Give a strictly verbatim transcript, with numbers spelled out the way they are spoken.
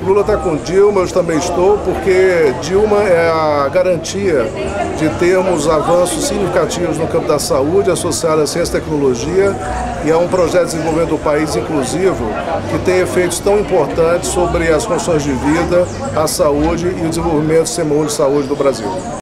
Lula está com Dilma, eu também estou, porque Dilma é a garantia de termos avanços significativos no campo da saúde, associado à ciência e tecnologia, e é um projeto de desenvolvimento do país inclusivo, que tem efeitos tão importantes sobre as condições de vida, a saúde e o desenvolvimento do sistema único de saúde do Brasil.